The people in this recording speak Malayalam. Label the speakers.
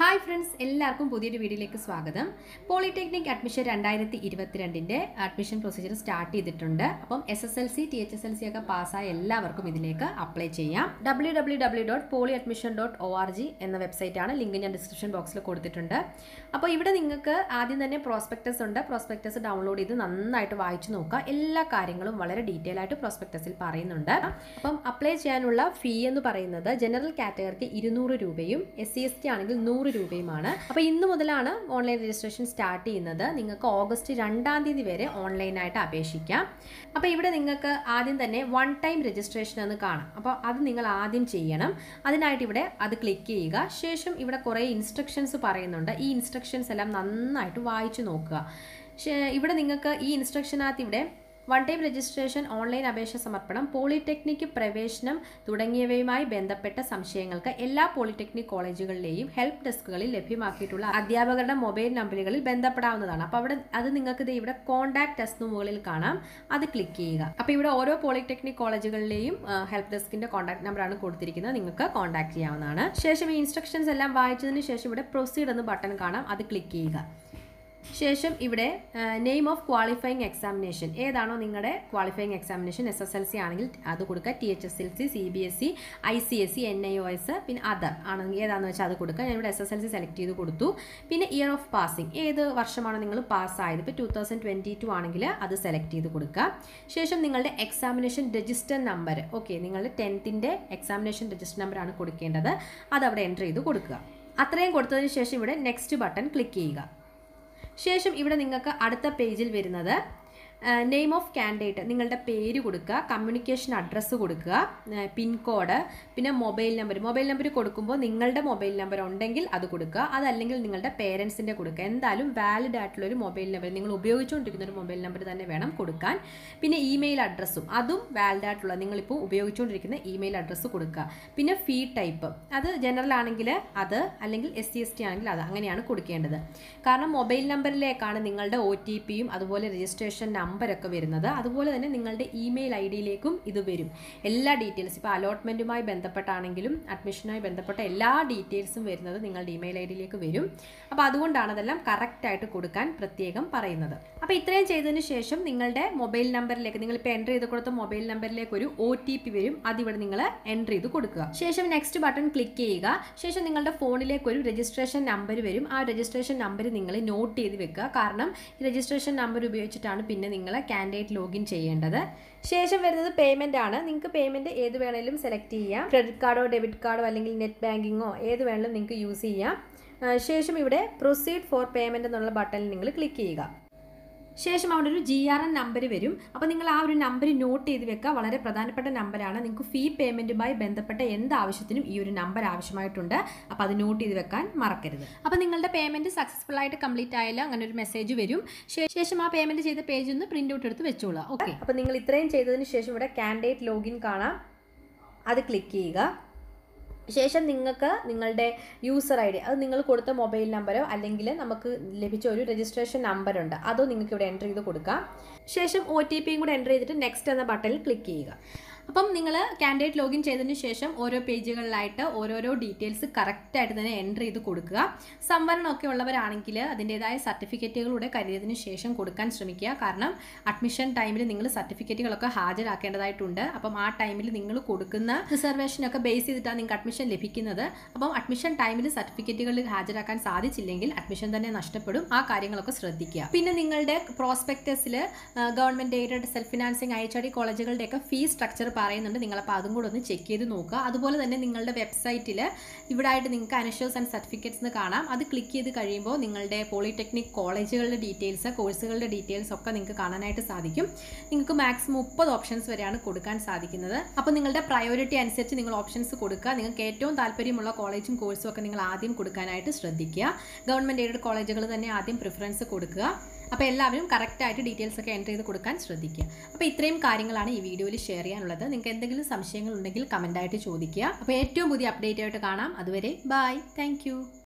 Speaker 1: Hi friends, എല്ലാവർക്കും പുതിയൊരു വീഡിയോയിലേക്ക് സ്വാഗതം. Polytechnic Admission 2022ന്റെ അഡ്മിഷൻ പ്രൊസീജിയർ സ്റ്റാർട്ട് ചെയ്തിട്ടുണ്ട്. അപ്പം SSLC, THSLC ഒക്കെ പാസ്സായ എല്ലാവർക്കും ഇതിലേക്ക് അപ്ലൈ ചെയ്യാം. www.polyadmission.org എന്ന വെബ്സൈറ്റ് ആണ്. ലിങ്ക് ഞാൻ ഡിസ്ക്രിപ്ഷൻ ബോക്സിൽ കൊടുത്തിട്ടുണ്ട്. അപ്പോൾ ഇവിടെ നിങ്ങൾക്ക് ആദ്യം തന്നെ പ്രോസ്പെക്ടസ് ഉണ്ട്. പ്രോസ്പെക്ടസ് ഡൗൺലോഡ് ചെയ്ത് നന്നായിട്ട് വായിച്ചു നോക്കുക. എല്ലാ കാര്യങ്ങളും വളരെ ഡീറ്റെയിൽ ആയിട്ട് പ്രോസ്പെക്ടസിൽ പറയുന്നുണ്ട്. അപ്പം അപ്ലൈ ചെയ്യാനുള്ള ഫീ എന്ന് പറയുന്നത് ജനറൽ കാറ്റഗറിക്ക് 200 രൂപയും SC/ST ആണെങ്കിൽ 100 രൂപയുമാണ്. അപ്പോൾ ഇന്ന് മുതലാണ് ഓൺലൈൻ രജിസ്ട്രേഷൻ സ്റ്റാർട്ട് ചെയ്യുന്നത്. നിങ്ങൾക്ക് ഓഗസ്റ്റ് 2-ാം തീയതി വരെ ഓൺലൈനായിട്ട് അപേക്ഷിക്കാം. അപ്പോൾ ഇവിടെ നിങ്ങൾക്ക് ആദ്യം തന്നെ വൺ ടൈം രജിസ്ട്രേഷൻ എന്ന് കാണാം. അപ്പോൾ അത് നിങ്ങൾ ആദ്യം ചെയ്യണം. അതിനായിട്ട് ഇവിടെ അത് ക്ലിക്ക് ചെയ്യുക. ശേഷം ഇവിടെ കുറേ ഇൻസ്ട്രക്ഷൻസ് പറയുന്നുണ്ട്. ഈ ഇൻസ്ട്രക്ഷൻസ് എല്ലാം നന്നായിട്ട് വായിച്ചു നോക്കുക. ഇവിടെ നിങ്ങൾക്ക് ഈ ഇൻസ്ട്രക്ഷനകത്ത് ഇവിടെ വൺ ടൈം രജിസ്ട്രേഷൻ, ഓൺലൈൻ അപേക്ഷ സമർപ്പണം, പോളിടെക്നിക് പ്രവേശനം തുടങ്ങിയവയുമായി ബന്ധപ്പെട്ട സംശയങ്ങൾക്ക് എല്ലാ പോളിടെക്നിക് കോളേജുകളിലെയും ഹെൽപ്പ് ഡെസ്കുകളിൽ ലഭ്യമാക്കിയിട്ടുള്ള അധ്യാപകരുടെ മൊബൈൽ നമ്പറുകളിൽ ബന്ധപ്പെടാവുന്നതാണ്. അപ്പോൾ അവിടെ അത് നിങ്ങൾക്ക് ഇവിടെ കോൺടാക്ട് ടെസ്റ്റ് മുകളിൽ കാണാം. അത് ക്ലിക്ക് ചെയ്യുക. അപ്പോൾ ഇവിടെ ഓരോ പോളിടെക്നിക് കോളേജുകളിലെയും ഹെൽപ്പ് ഡെസ്കിന്റെ കോൺടാക്ട് നമ്പറാണ് കൊടുത്തിരിക്കുന്നത്. നിങ്ങൾക്ക് കോൺടാക്ട് ചെയ്യാവുന്നതാണ്. ശേഷം ഈ ഇൻസ്ട്രക്ഷൻസ് എല്ലാം വായിച്ചതിന് ശേഷം ഇവിടെ പ്രൊസീഡ് എന്ന ബട്ടൺ കാണാം. അത് ക്ലിക്ക് ചെയ്യുക. ശേഷം ഇവിടെ നെയിം ഓഫ് ക്വാളിഫയിങ് എക്സാമിനേഷൻ, ഏതാണോ നിങ്ങളുടെ ക്വാളിഫയിങ് എക്സാമിനേഷൻ, SSLC ആണെങ്കിൽ അത് കൊടുക്കുക, THSLC, CBSE, ICSE, NIOS, പിന്നെ അതർ ആണെങ്കിൽ ഏതാണെന്ന് വെച്ചാൽ അത് കൊടുക്കുക. ഞാൻ ഇവിടെ SSLC സെലക്ട് ചെയ്ത് കൊടുത്തു. പിന്നെ ഇയർ ഓഫ് പാസിംഗ്, ഏത് വർഷമാണോ നിങ്ങൾ പാസ്സായത്, ഇപ്പോൾ 2022 ആണെങ്കിൽ അത് സെലക്ട് ചെയ്ത് കൊടുക്കുക. ശേഷം നിങ്ങളുടെ എക്സാമിനേഷൻ രജിസ്റ്റർ നമ്പർ, ഓക്കെ, നിങ്ങളുടെ 10th എക്സാമിനേഷൻ രജിസ്റ്റർ നമ്പറാണ് കൊടുക്കേണ്ടത്. അതവിടെ എൻ്റർ ചെയ്ത് കൊടുക്കുക. അത്രയും കൊടുത്തതിന് ശേഷം ഇവിടെ നെക്സ്റ്റ് ബട്ടൺ ക്ലിക്ക് ചെയ്യുക. ശേഷം ഇവിടെ നിങ്ങൾക്ക് അടുത്ത പേജിൽ വരുന്നത് നെയിം ഓഫ് കാൻഡിഡേറ്റ്, നിങ്ങളുടെ പേര് കൊടുക്കുക, കമ്മ്യൂണിക്കേഷൻ അഡ്രസ്സ് കൊടുക്കുക, പിൻകോഡ്, പിന്നെ മൊബൈൽ നമ്പർ കൊടുക്കുമ്പോൾ നിങ്ങളുടെ മൊബൈൽ നമ്പർ ഉണ്ടെങ്കിൽ അത് കൊടുക്കുക. അതല്ലെങ്കിൽ നിങ്ങളുടെ പേരൻസിൻ്റെ കൊടുക്കുക. എന്തായാലും വാലിഡ് ആയിട്ടുള്ളൊരു മൊബൈൽ നമ്പർ, നിങ്ങൾ ഉപയോഗിച്ചുകൊണ്ടിരിക്കുന്ന ഒരു മൊബൈൽ നമ്പർ തന്നെ വേണം കൊടുക്കാൻ. പിന്നെ ഇമെയിൽ അഡ്രസ്സും അതും വാലിഡ് ആയിട്ടുള്ള, നിങ്ങളിപ്പോൾ ഉപയോഗിച്ചുകൊണ്ടിരിക്കുന്ന ഇമെയിൽ അഡ്രസ്സ് കൊടുക്കുക. പിന്നെ ഫീ ടൈപ്പ്, അത് ജനറൽ ആണെങ്കിൽ അത്, അല്ലെങ്കിൽ SC/ST ആണെങ്കിൽ അത്, അങ്ങനെയാണ് കൊടുക്കേണ്ടത്. കാരണം മൊബൈൽ നമ്പറിലേക്കാണ് നിങ്ങളുടെ OTPയും അതുപോലെ രജിസ്ട്രേഷൻ നമ്പരൊക്കെ വരുന്നത്. അതുപോലെ തന്നെ നിങ്ങളുടെ ഇമെയിൽ ID-യിലേക്കും ഇത് വരും. എല്ലാ ഡീറ്റെയിൽസ്, ഇപ്പോൾ അലോട്ട്മെൻറ്റുമായി ബന്ധപ്പെട്ടാണെങ്കിലും അഡ്മിഷനുമായി ബന്ധപ്പെട്ട എല്ലാ ഡീറ്റെയിൽസും വരുന്നത് നിങ്ങളുടെ ഇമെയിൽ ID-യിലേക്ക് വരും. അപ്പോൾ അതുകൊണ്ടാണ് അതെല്ലാം കറക്റ്റായിട്ട് കൊടുക്കാൻ പ്രത്യേകം പറയുന്നത്. അപ്പോൾ ഇത്രയും ചെയ്തതിന് ശേഷം നിങ്ങളുടെ മൊബൈൽ നമ്പറിലേക്ക്, നിങ്ങളിപ്പോൾ എൻ്റർ ചെയ്ത് കൊടുത്ത മൊബൈൽ നമ്പറിലേക്ക് ഒരു OTP വരും. അതിവിടെ നിങ്ങൾ എൻ്റർ ചെയ്ത് കൊടുക്കുക. ശേഷം നെക്സ്റ്റ് ബട്ടൺ ക്ലിക്ക് ചെയ്യുക. ശേഷം നിങ്ങളുടെ ഫോണിലേക്ക് ഒരു രജിസ്ട്രേഷൻ നമ്പർ വരും. ആ രജിസ്ട്രേഷൻ നമ്പർ നിങ്ങൾ നോട്ട് ചെയ്ത് വെക്കുക. കാരണം ഈ രജിസ്ട്രേഷൻ നമ്പർ ഉപയോഗിച്ചിട്ടാണ് പിന്നെ നിങ്ങൾ കാൻഡിഡേറ്റ് ലോഗിൻ ചെയ്യേണ്ടത്. ശേഷം വരുന്നത് പേയ്മെന്റ് ആണ്. നിങ്ങൾക്ക് പേയ്മെന്റ് ഏത് വേണമെങ്കിലും സെലക്ട് ചെയ്യാം. ക്രെഡിറ്റ് കാർഡോ ഡെബിറ്റ് കാർഡോ അല്ലെങ്കിൽ നെറ്റ് ബാങ്കിങ്ങോ ഏത് വേണമെങ്കിലും നിങ്ങൾക്ക് യൂസ് ചെയ്യാം. ശേഷം ഇവിടെ പ്രൊസീഡ് ഫോർ പേയ്മെന്റ് എന്നുള്ള ബട്ടണിൽ നിങ്ങൾ ക്ലിക്ക് ചെയ്യുക. ശേഷം അവിടെ ഒരു GRN നമ്പർ വരും. അപ്പോൾ നിങ്ങൾ ആ ഒരു നമ്പർ നോട്ട് ചെയ്ത് വെക്കുക. വളരെ പ്രധാനപ്പെട്ട നമ്പറാണ്. നിങ്ങൾക്ക് ഫീ പേയ്മെൻറ്റുമായി ബന്ധപ്പെട്ട എന്ത് ആവശ്യത്തിനും ഈ ഒരു നമ്പർ ആവശ്യമായിട്ടുണ്ട്. അപ്പോൾ അത് നോട്ട് ചെയ്ത് വെക്കാൻ മറക്കരുത്. അപ്പോൾ നിങ്ങളുടെ പേയ്മെൻറ്റ് സക്സസ്ഫുൾ ആയിട്ട് കംപ്ലീറ്റ് ആയാലും അങ്ങനെ ഒരു മെസ്സേജ് വരും. ശേഷം ആ പേയ്മെൻറ്റ് ചെയ്ത പേജ് ഒന്ന് പ്രിൻ്റ് ഔട്ട് എടുത്ത് വെച്ചോളാം. ഓക്കെ, അപ്പോൾ നിങ്ങൾ ഇത്രയും ചെയ്തതിന് ശേഷം ഇവിടെ കാൻഡിഡേറ്റ് ലോഗിൻ കാണാം. അത് ക്ലിക്ക് ചെയ്യുക. ശേഷം നിങ്ങൾക്ക് നിങ്ങളുടെ യൂസർ ID, അത് നിങ്ങൾ കൊടുത്ത മൊബൈൽ നമ്പറോ അല്ലെങ്കിൽ നമുക്ക് ലഭിച്ച ഒരു രജിസ്ട്രേഷൻ നമ്പറുണ്ട്, അതോ നിങ്ങൾക്ക് ഇവിടെ എൻ്റർ ചെയ്ത് കൊടുക്കാം. ശേഷം OTPയും കൂടെ എൻ്റർ ചെയ്തിട്ട് നെക്സ്റ്റ് എന്ന ബട്ടണിൽ ക്ലിക്ക് ചെയ്യുക. അപ്പം നിങ്ങൾ കാൻഡിഡേറ്റ് ലോഗിൻ ചെയ്തതിന് ശേഷം ഓരോ പേജുകളിലായിട്ട് ഓരോരോ ഡീറ്റെയിൽസ് കറക്റ്റായിട്ട് തന്നെ എൻ്റർ ചെയ്ത് കൊടുക്കുക. സംവരണമൊക്കെ ഉള്ളവരാണെങ്കിൽ അതിൻ്റേതായ സർട്ടിഫിക്കറ്റുകളുടെ കരുതിയതിന് ശേഷം കൊടുക്കാൻ ശ്രമിക്കുക. കാരണം അഡ്മിഷൻ ടൈമിൽ നിങ്ങൾ സർട്ടിഫിക്കറ്റുകളൊക്കെ ഹാജരാക്കേണ്ടതായിട്ടുണ്ട്. അപ്പം ആ ടൈമിൽ നിങ്ങൾ കൊടുക്കുന്ന റിസർവേഷനൊക്കെ ബേസ് ചെയ്തിട്ടാണ് നിങ്ങൾക്ക് അഡ്മിഷൻ ലഭിക്കുന്നത്. അപ്പം അഡ്മിഷൻ ടൈമിൽ സർട്ടിഫിക്കറ്റുകൾ ഹാജരാക്കാൻ സാധിച്ചില്ലെങ്കിൽ അഡ്മിഷൻ തന്നെ നഷ്ടപ്പെടും. ആ കാര്യങ്ങളൊക്കെ ശ്രദ്ധിക്കുക. പിന്നെ നിങ്ങളുടെ പ്രോസ്പെക്ടസിൽ government aided, self financing, IHRD കോളേജുകളുടെയൊക്കെ ഫീസ് സ്ട്രക്ചർ പറയുന്നുണ്ട്. നിങ്ങളപ്പോൾ അതും കൂടെ ഒന്ന് ചെക്ക് ചെയ്ത് നോക്കുക. അതുപോലെ തന്നെ നിങ്ങളുടെ വെബ്സൈറ്റിൽ ഇവിടെ ആയിട്ട് നിങ്ങൾക്ക് അനഷേഴ്സ് ആൻഡ് സർട്ടിഫിക്കറ്റ്സ് എന്ന് കാണാം. അത് ക്ലിക്ക് ചെയ്ത് കഴിയുമ്പോൾ നിങ്ങളുടെ പോളിടെക്നിക് കോളേജുകളുടെ ഡീറ്റെയിൽസ്, കോഴ്സുകളുടെ ഡീറ്റെയിൽസ് ഒക്കെ നിങ്ങൾക്ക് കാണാനായിട്ട് സാധിക്കും. നിങ്ങൾക്ക് മാക്സിമം 30 ഓപ്ഷൻസ് വരെയാണ് കൊടുക്കാൻ സാധിക്കുന്നത്. അപ്പോൾ നിങ്ങളുടെ പ്രയോറിറ്റി അനുസരിച്ച് നിങ്ങൾ ഓപ്ഷൻസ് കൊടുക്കുക. നിങ്ങൾക്ക് ഏറ്റവും താല്പര്യമുള്ള കോളേജും കോഴ്സും ഒക്കെ നിങ്ങൾ ആദ്യം കൊടുക്കാനായിട്ട് ശ്രദ്ധിക്കുക. ഗവൺമെൻറ് എയ്ഡഡ് കോളേജുകൾ തന്നെ ആദ്യം പ്രിഫറൻസ് കൊടുക്കുക. അപ്പോൾ എല്ലാവരും കറക്റ്റായിട്ട് ഡീറ്റെയിൽസ് ഒക്കെ എൻ്റർ ചെയ്ത് കൊടുക്കാൻ ശ്രദ്ധിക്കുക. അപ്പോൾ ഇത്രയും കാര്യങ്ങളാണ് ഈ വീഡിയോയിൽ ഷെയർ ചെയ്യാനുള്ളത്. നിങ്ങൾക്ക് എന്തെങ്കിലും സംശയങ്ങൾ ഉണ്ടെങ്കിൽ കമൻ്റായിട്ട് ചോദിക്കുക. അപ്പോൾ ഏറ്റവും പുതിയ അപ്ഡേറ്റ് ആയിട്ട് കാണാം. അതുവരെ ബൈ, താങ്ക് യു.